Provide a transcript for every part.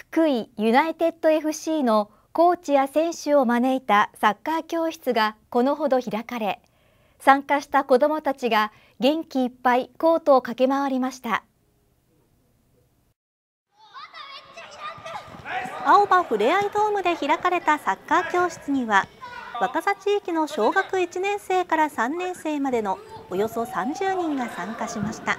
福井ユナイテッド FC のコーチや選手を招いたサッカー教室がこのほど開かれ、参加した子どもたちが元気いっぱいコートを駆け回りました。 青葉ふれあいドームで開かれたサッカー教室には、若狭地域の小学1年生から3年生までのおよそ30人が参加しました。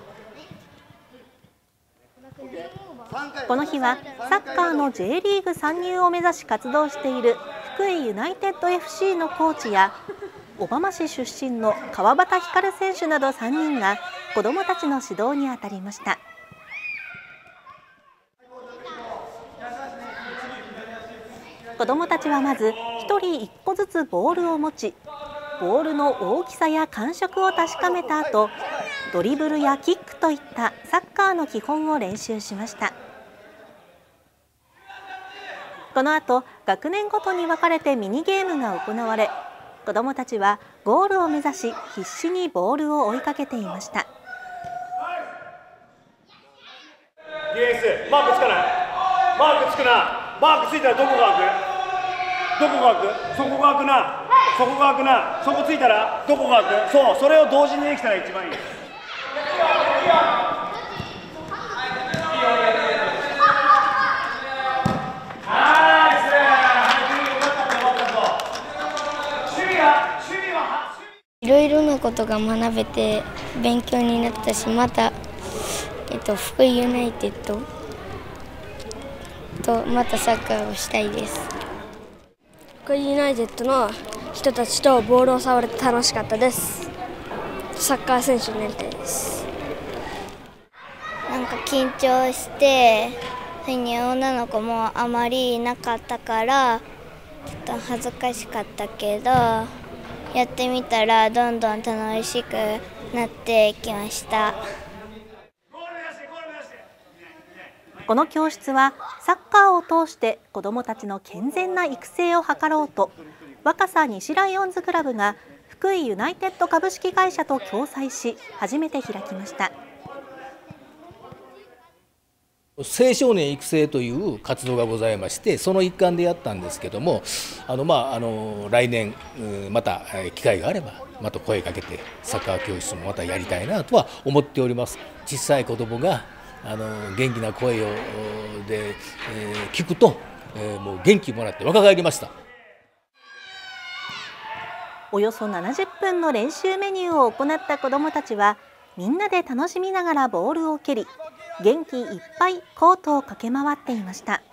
この日はサッカーの J リーグ参入を目指し活動している福井ユナイテッド FC のコーチや小浜市出身の川端光選手など3人が子どもたちの指導に当たりました。子どもたちはまず1人1個ずつボールを持ち、ボールの大きさや感触を確かめた後、ドリブルやキックといったサッカーの基本を練習しました。この後、学年ごとに分かれてミニゲームが行われ、子どもたちはゴールを目指し必死にボールを追いかけていました。 ディフェンス、マークつかない、マークつくな、マークついたらどこが開く、どこが開く、そこが開くな、そこが開くな、そこついたらどこが開く、そう、それを同時にできたら一番いい。 いろいろなことが学べて勉強になったし、また、福井ユナイテッドとまたサッカーをしたいです。 福井ユナイテッドの人たちとボールを触れて楽しかったです。サッカー選手になりたいです。 なんか緊張して女の子もあまりいなかったからちょっと恥ずかしかったけど、やってみたらどんどん楽しくなってきました。 この教室はサッカーを通して子どもたちの健全な育成を図ろうと、若狭西ライオンズクラブが福井ユナイテッド株式会社と共催し初めて開きました。 青少年育成という活動がございまして、その一環でやったんですけども、来年また機会があればまた声かけてサッカー教室もまたやりたいなとは思っております。小さい子どもが元気な声で聞くと、もう元気もらって若返りました。 およそ70分の練習メニューを行った子どもたちはみんなで楽しみながらボールを蹴り、元気いっぱいコートを駆け回っていました。